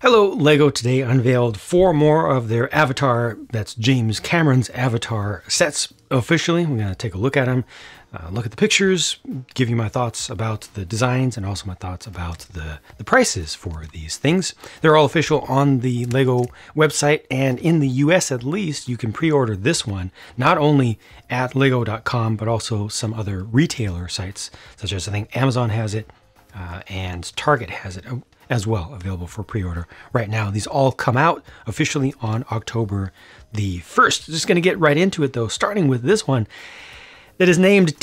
Hello, LEGO today unveiled 4 more of their Avatar, that's James Cameron's Avatar sets officially. We're going to take a look at them, look at the pictures, give you my thoughts about the designs and also my thoughts about the prices for these things. They're all official on the LEGO website, and in the US at least, you can pre-order this one, not only at lego.com, but also some other retailer sites, such as I think Amazon has it and Target has it as well, available for pre-order right now. These all come out officially on October the 1st. Just going to get right into it though, starting with this one that is named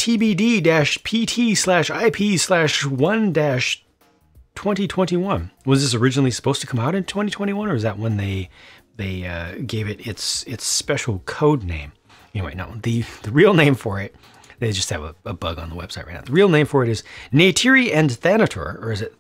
TBD-PT/IP/1-2021. Was this originally supposed to come out in 2021, or is that when they gave it its special code name? Anyway, no, the real name for it, they just have a bug on the website right now. The real name for it is Neytiri and Thanator, or is it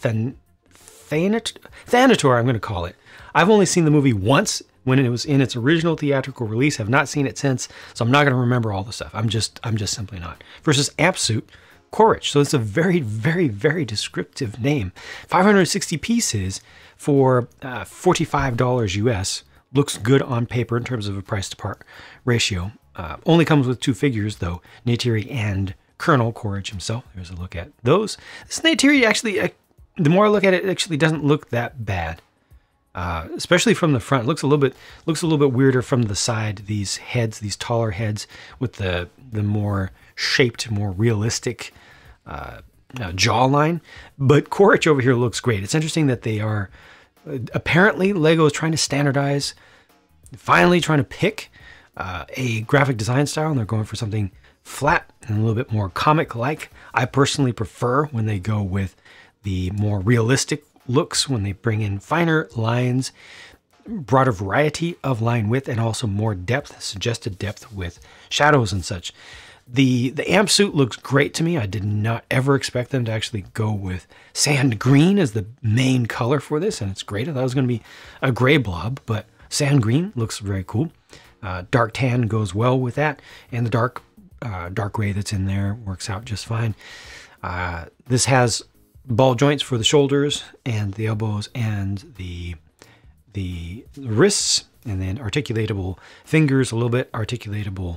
Thanator, I'm going to call it. I've only seen the movie once when it was in its original theatrical release. Have not seen it since, so I'm not going to remember all the stuff. I'm just simply not. Versus Ampsuit Korich. So it's a very, very, very descriptive name. 560 pieces for $45 US. Looks good on paper in terms of a price to part ratio. Only comes with 2 figures though, Neytiri and Colonel Korich himself. There's a look at those. This Neytiri actually, the more I look at it, it actually doesn't look that bad, especially from the front. It looks a little bit weirder from the side. These heads, these taller heads, with the more shaped, more realistic jawline. But Korich over here looks great. It's interesting that they are apparently LEGO is trying to standardize, finally trying to pick a graphic design style, and they're going for something flat and a little bit more comic-like. I personally prefer when they go with the more realistic looks, when they bring in finer lines, broader variety of line width, and also more depth, suggested depth with shadows and such. The amp suit looks great to me. I did not ever expect them to actually go with sand green as the main color for this, and it's great. I thought it was going to be a gray blob, but sand green looks very cool. Dark tan goes well with that, and the dark gray that's in there works out just fine. This has ball joints for the shoulders and the elbows and the wrists, and then articulatable fingers, a little bit articulatable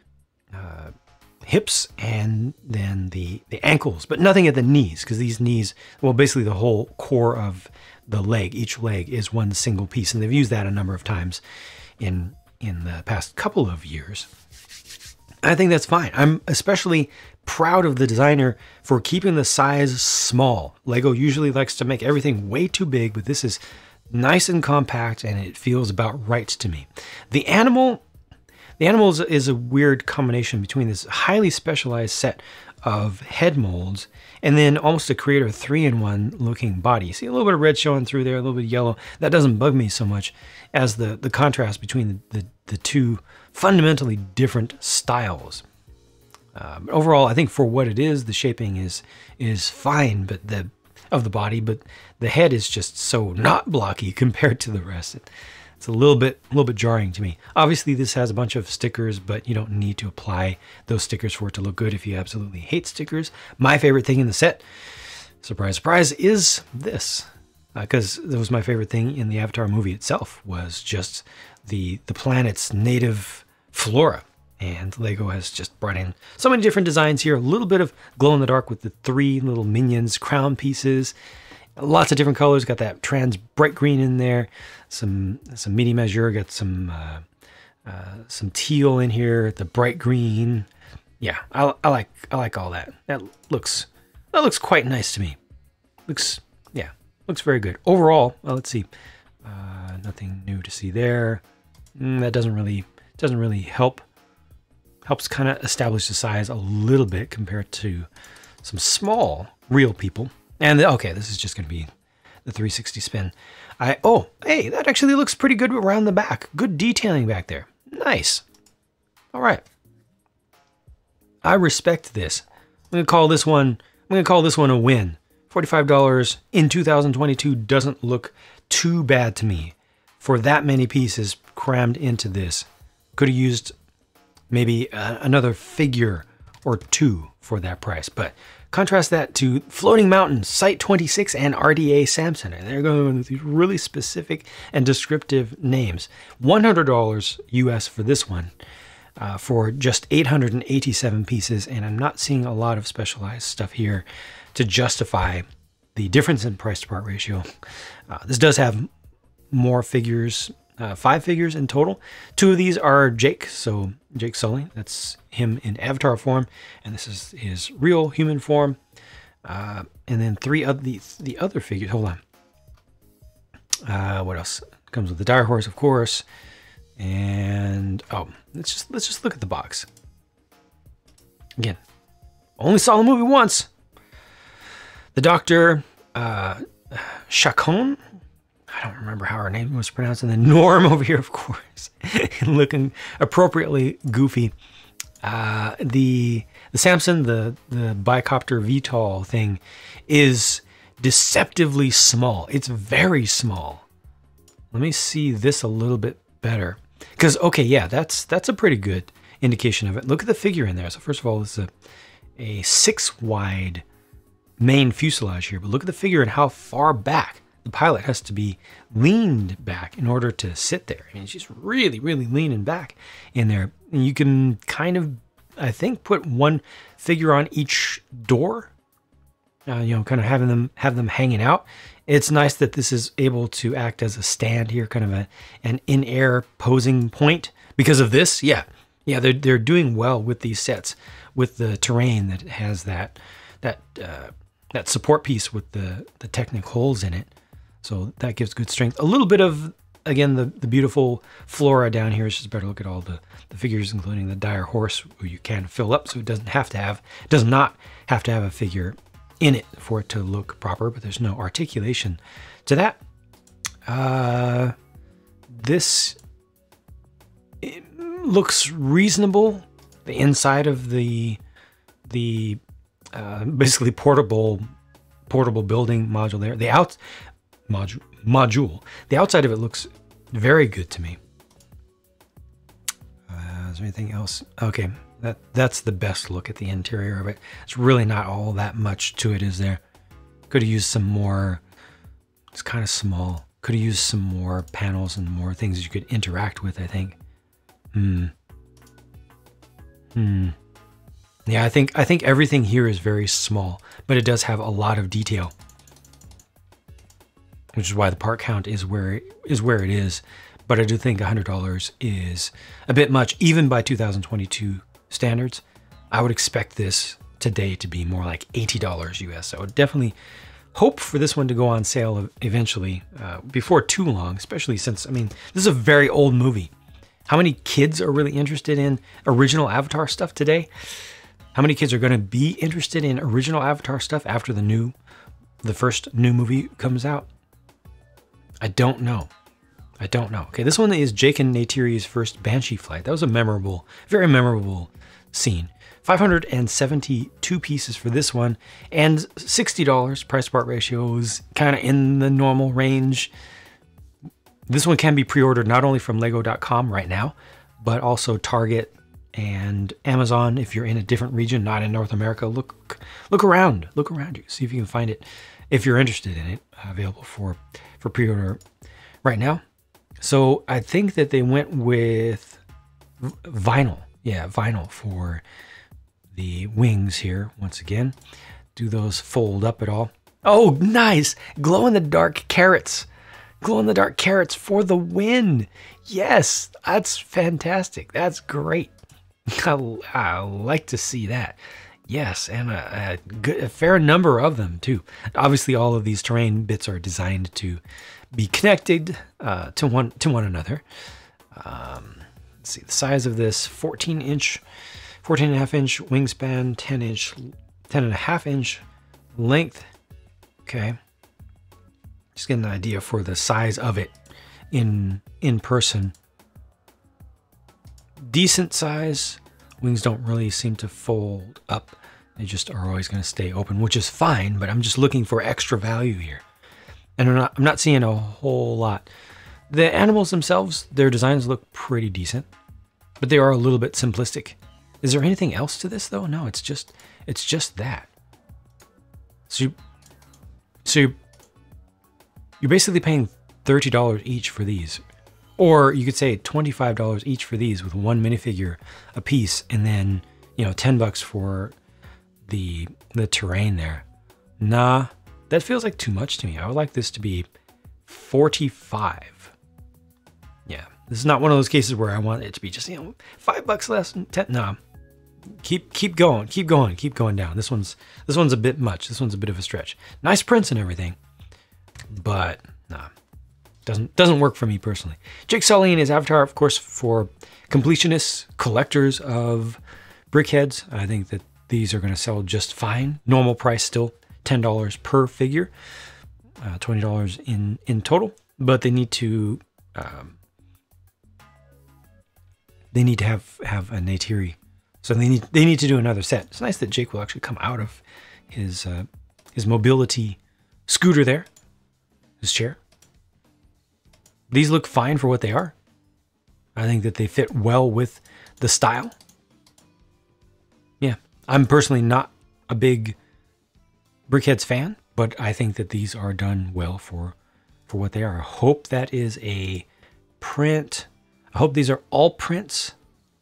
hips, and then the ankles, but nothing at the knees, because these knees, well, basically the whole core of the leg, each leg is one single piece, and they've used that a number of times in the past couple of years. I think that's fine. I'm especially proud of the designer for keeping the size small. LEGO usually likes to make everything way too big, but this is nice and compact, and it feels about right to me. The animal is a weird combination between this highly specialized set of head molds and then almost a creator 3-in-1 looking body. You see a little bit of red showing through there, a little bit of yellow. That doesn't bug me so much as the contrast between the two fundamentally different styles. But overall, I think for what it is, the shaping is fine, but of the body, but the head is just so not blocky compared to the rest. It's a little bit jarring to me. Obviously, this has a bunch of stickers, but you don't need to apply those stickers for it to look good if you absolutely hate stickers. My favorite thing in the set, surprise, surprise, is this. Because that was my favorite thing in the Avatar movie itself, was just the planet's native flora. And LEGO has just brought in so many different designs here. A little bit of glow-in-the-dark with the 3 little minions crown pieces. Lots of different colors. Got that trans bright green in there. Some medium azure. Got some teal in here. The bright green. Yeah, I like all that. That looks quite nice to me. Looks very good overall. Well, let's see. Nothing new to see there. That doesn't really help. Helps kind of establish the size a little bit compared to some small real people. And okay, this is just going to be the 360 spin. Oh, hey, that actually looks pretty good around the back. Good detailing back there. Nice. All right. I respect this. I'm going to call this one a win. $45 in 2022 doesn't look too bad to me for that many pieces crammed into this. Could have used maybe another figure or 2 for that price, but Contrast that to Floating Mountains, Site 26, and RDA Sampson. And they're going with these really specific and descriptive names. $100 US for this one, for just 887 pieces. And I'm not seeing a lot of specialized stuff here to justify the difference in price to part ratio. This does have more figures, 5 figures in total. 2 of these are Jake, so Jake Sully, that's him in avatar form, and this is his real human form. And then 3 of the other figures. Hold on. What else comes with the dire horse, of course, and let's just look at the box again. Only saw the movie once. The Doctor, Chacon. I don't remember how her name was pronounced. And then Norm over here, of course, looking appropriately goofy. The Sampson, the bicopter VTOL thing, is deceptively small. It's very small. Let me see this a little bit better. Because, okay, yeah, that's a pretty good indication of it. Look at the figure in there. So first of all, it's a 6 wide main fuselage here. But look at the figure and how far back the pilot has to be leaned back in order to sit there. I mean, she's really, really leaning back in there. And you can kind of, I think, put one figure on each door, you know, kind of have them hanging out. It's nice that this is able to act as a stand here, kind of an in-air posing point. Because of this, yeah, they're doing well with these sets, with the terrain that has that support piece with the Technic holes in it. So that gives good strength. A little bit of, again, the beautiful flora down here. It's just better look at all the figures, including the dire horse, who you can fill up, so it does not have to have a figure in it for it to look proper, but there's no articulation to that. This looks reasonable. The inside of the basically portable building module there. The module. The outside of it looks very good to me. Is there anything else? Okay, that's the best look at the interior of it. It's really not all that much to it, is there? Could have used some more. It's kind of small. Could have used some more panels and more things you could interact with, I think. Yeah, I think everything here is very small, but it does have a lot of detail, which is why the part count is where it is. But I do think $100 is a bit much, even by 2022 standards. I would expect this today to be more like $80 US. So I would definitely hope for this one to go on sale eventually, before too long, especially since, I mean, this is a very old movie. How many kids are really interested in original Avatar stuff today? How many kids are going to be interested in original Avatar stuff after the first new movie comes out? I don't know. Okay, this one is Jake and Neytiri's first Banshee flight. That was a memorable, very memorable scene. 572 pieces for this one, and $60 price to part ratio is kind of in the normal range. This one can be pre-ordered not only from Lego.com right now, but also Target and Amazon if you're in a different region, not in North America. Look around you, see if you can find it if you're interested in it, available for pre-order right now. So I think that they went with vinyl. Yeah, vinyl for the wings here. Once again, do those fold up at all? Oh, nice! Glow-in-the-dark carrots. Glow-in-the-dark carrots for the win. Yes, that's fantastic. That's great. I like to see that. Yes, and a fair number of them too. Obviously, all of these terrain bits are designed to be connected to one another. Let's see the size of this: 14.5 inch wingspan, 10.5 inch length. Okay, just get an idea for the size of it in person. Decent size. Wings don't really seem to fold up. They just are always going to stay open, which is fine, but I'm just looking for extra value here. And I'm not seeing a whole lot. The animals themselves, their designs look pretty decent, but they are a little bit simplistic. Is there anything else to this though? No, it's just that. So, so you're basically paying $30 each for these. Or you could say $25 each for these with one minifigure a piece, and then, you know, $10 for the terrain there. Nah, that feels like too much to me. I would like this to be $45. Yeah, this is not one of those cases where I want it to be just, you know, $5 less than 10. Nah, keep going down. This one's a bit much. This one's a bit of a stretch. Nice prints and everything, but nah. Doesn't work for me personally. Jake Sully and his avatar, of course, for completionists, collectors of BrickHeads. I think that these are going to sell just fine. Normal price still $10 per figure, $20 in total. But they need to have a Neytiri, so they need to do another set. It's nice that Jake will actually come out of his mobility scooter there, his chair. These look fine for what they are. I think that they fit well with the style. Yeah, I'm personally not a big BrickHeads fan, but I think that these are done well for what they are. I hope that is a print. I hope these are all prints.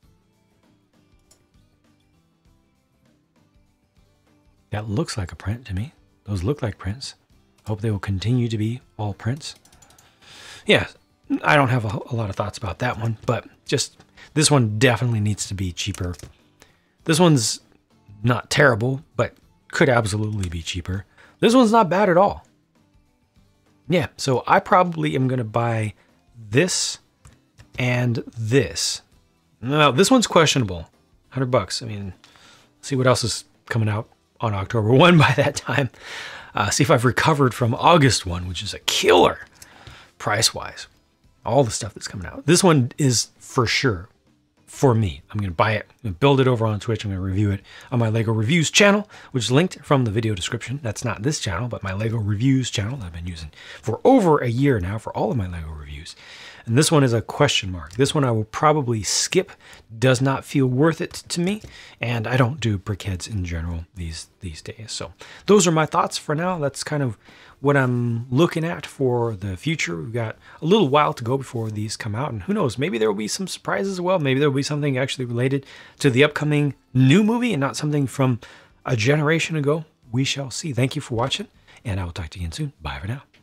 That looks like a print to me. Those look like prints. I hope they will continue to be all prints. Yeah, I don't have a lot of thoughts about that one, but just this one definitely needs to be cheaper. This one's not terrible, but could absolutely be cheaper. This one's not bad at all. Yeah, so I probably am going to buy this and this. Now, this one's questionable. $100. I mean, see what else is coming out on October 1 by that time. See if I've recovered from August 1, which is a killer price-wise. All the stuff that's coming out. This one is for sure for me. I'm going to buy it. I'm going to build it over on Twitch. I'm going to review it on my LEGO Reviews channel, which is linked from the video description. That's not this channel, but my LEGO Reviews channel that I've been using for over a year now for all of my LEGO reviews. And this one is a question mark. This one I will probably skip. Does not feel worth it to me. And I don't do BrickHeads in general these days. So those are my thoughts for now. That's kind of what I'm looking at for the future. We've got a little while to go before these come out. And who knows, maybe there will be some surprises as well. Maybe there will be something actually related to the upcoming new movie and not something from a generation ago. We shall see. Thank you for watching, and I will talk to you again soon. Bye for now.